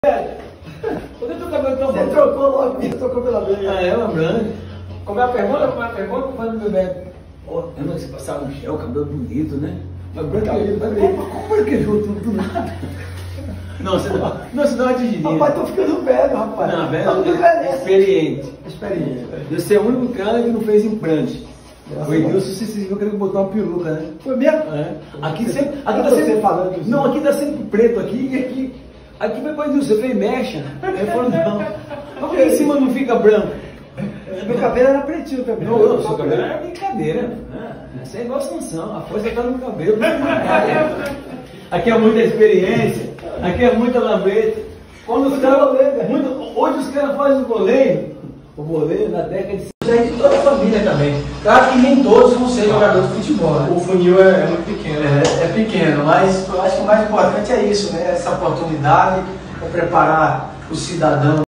Cadê teu cabelo tão Você branco? trocou logo, trocou pela vez. Ah, é uma branca. Como é a pergunta? Como é a pergunta? Quando meu Beto? Oh, eu não sei passar um gel, cabelo bonito, né? Mas branquejou, como branquejou tudo nada? Não, você não é de Rapaz, tô ficando velho, rapaz. Não, velho, Não envelhece. experiente. Experiente. Você é o único cara que não fez implante. O Edilson, você viu que ele botou uma peruca, né? Foi mesmo? É. Aqui sempre. Aqui Aqui tá você sempre. falando disso. Não, aqui tá sempre preto aqui e aqui. Aqui vai para Edilson, você fez mecha. Ele falou, não. Por que em cima não fica branco? Meu cabelo era pretinho também. Não, seu cabelo era brincadeira. Isso é igual a Sansão, a força tá no cabelo. Aqui é muita experiência, aqui é muita lambreta. Quando os caras. Hoje os caras fazem o boleiro na década de 50. É de toda a família também. Claro que nem todos vão ser jogadores de futebol. Né? O funil é muito pequeno. É pequeno, mas eu acho que o mais importante é isso, né? Essa oportunidade, é preparar o cidadão.